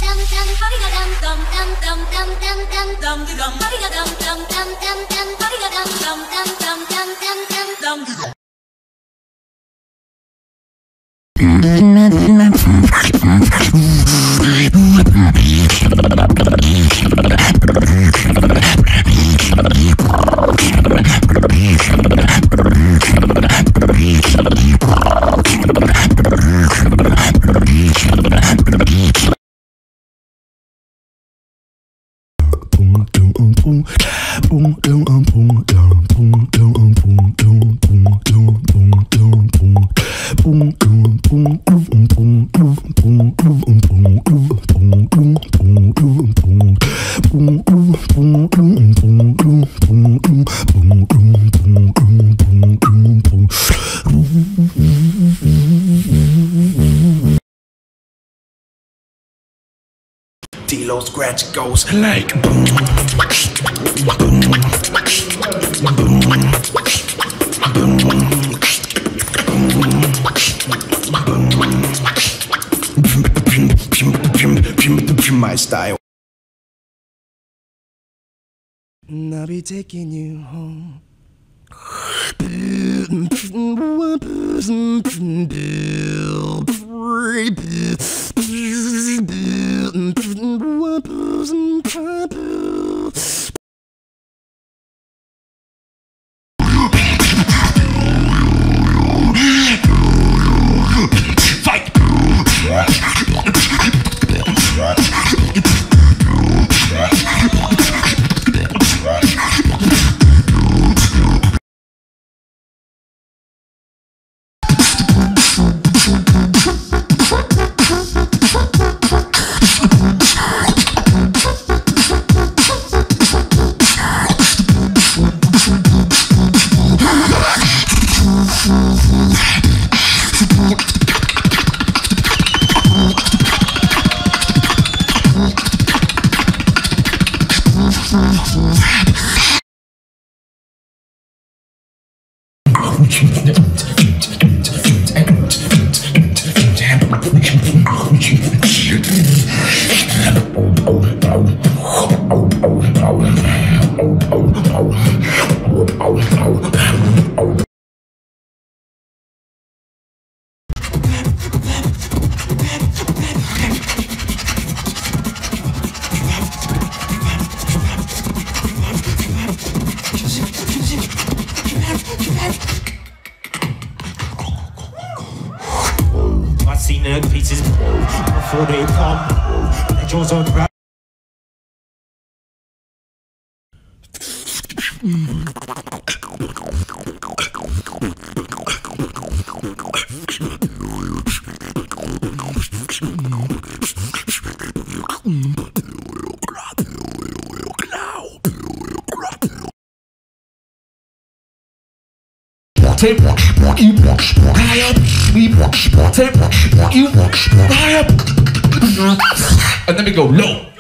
D-Lo scratch goes like boom, boom, boom, my style. And I'll be taking you home. I've seen the pieces before they come. Their jaws on ground. Take what you want, we want, take what you want, and then we go low.